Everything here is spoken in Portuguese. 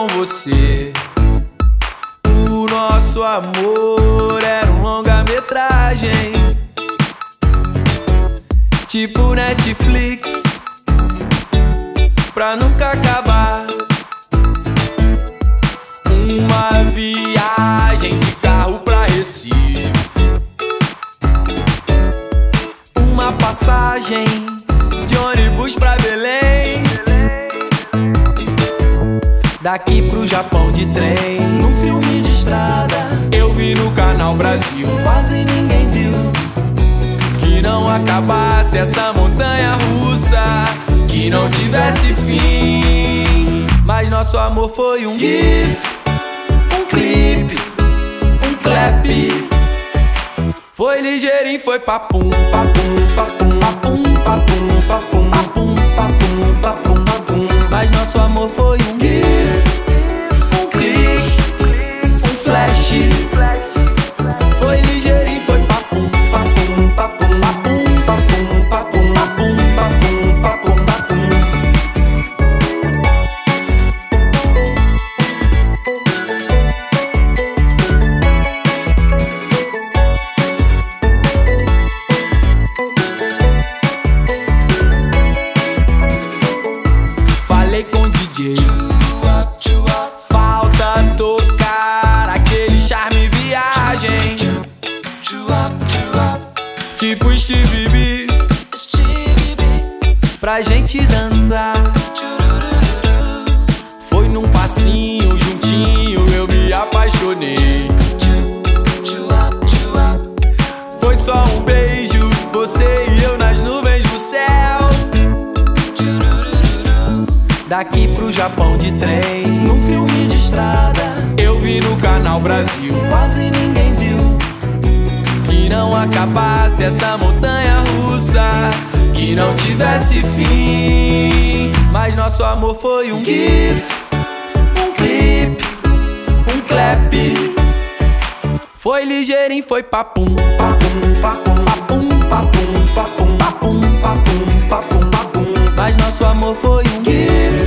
com você. O nosso amor era um longa-metragem, tipo Netflix, pra nunca acabar. Uma viagem de carro pra Recife, uma passagem de ônibus pra Belém, daqui pro Japão de trem. Num filme de estrada eu vi no Canal Brasil, quase ninguém viu que não acabasse essa montanha russa, que não tivesse fim. Mas nosso amor foi um GIF, um clipe, um clap. Foi ligeirinho, foi papum, papum, papum, papum, papum, papum, papum, papum, papum, papum. Mas nosso amor foi um GIF, um clique, um flash. Foi ligeirinho, foi papum, papum, papum, papum, papum, papum, papum, papum, papum, papum. Falei com o DJ, falta tocar aquele charme viagem, tipo Stevie B, pra gente dançar. Foi num passinho juntinho, eu me apaixonei. Foi só um beijo, você e eu nas nuvens do céu, daqui pro Japão de trem. num filme de estrada Eu vi no Canal Brasil, quase ninguém viu que não acabasse essa montanha russa, que não tivesse fim. Mas nosso amor foi um GIF, um clipe, um clap. Foi ligeirinho, foi papum, papum, papum, papum, papum, papum, papum, papum, papum, papum. Mas nosso amor foi um GIF,